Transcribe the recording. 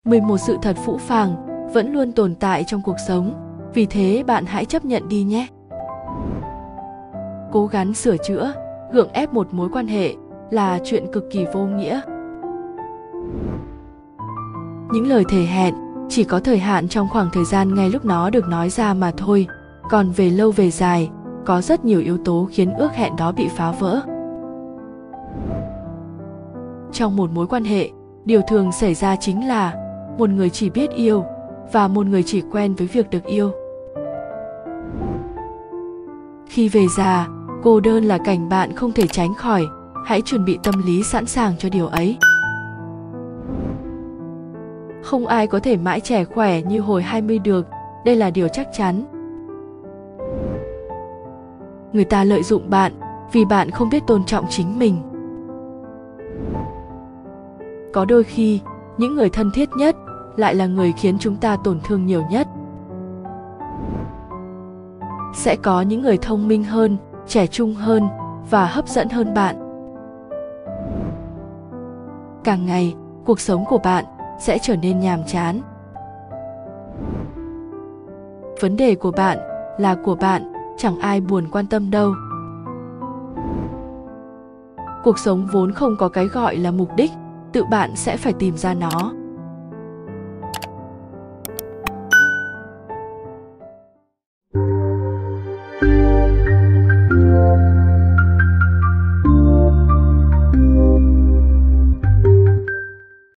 11 sự thật phũ phàng vẫn luôn tồn tại trong cuộc sống, vì thế bạn hãy chấp nhận đi nhé. Cố gắng sửa chữa, gượng ép một mối quan hệ là chuyện cực kỳ vô nghĩa. Những lời thề hẹn chỉ có thời hạn trong khoảng thời gian ngay lúc nó được nói ra mà thôi, còn về lâu về dài, có rất nhiều yếu tố khiến ước hẹn đó bị phá vỡ. Trong một mối quan hệ, điều thường xảy ra chính là một người chỉ biết yêu và một người chỉ quen với việc được yêu. Khi về già, cô đơn là cảnh bạn không thể tránh khỏi, hãy chuẩn bị tâm lý sẵn sàng cho điều ấy. Không ai có thể mãi trẻ khỏe như hồi 20 được, đây là điều chắc chắn. Người ta lợi dụng bạn vì bạn không biết tôn trọng chính mình. Có đôi khi, những người thân thiết nhất lại là người khiến chúng ta tổn thương nhiều nhất. Sẽ có những người thông minh hơn, trẻ trung hơn và hấp dẫn hơn bạn. Càng ngày, cuộc sống của bạn sẽ trở nên nhàm chán. Vấn đề của bạn là của bạn, chẳng ai buồn quan tâm đâu. Cuộc sống vốn không có cái gọi là mục đích, tự bạn sẽ phải tìm ra nó.